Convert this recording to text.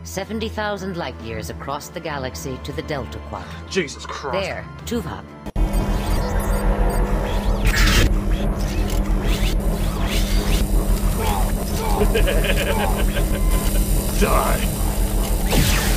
70,000 light years across the galaxy to the Delta Quadrant. Jesus Christ. There, Tuvok. Die.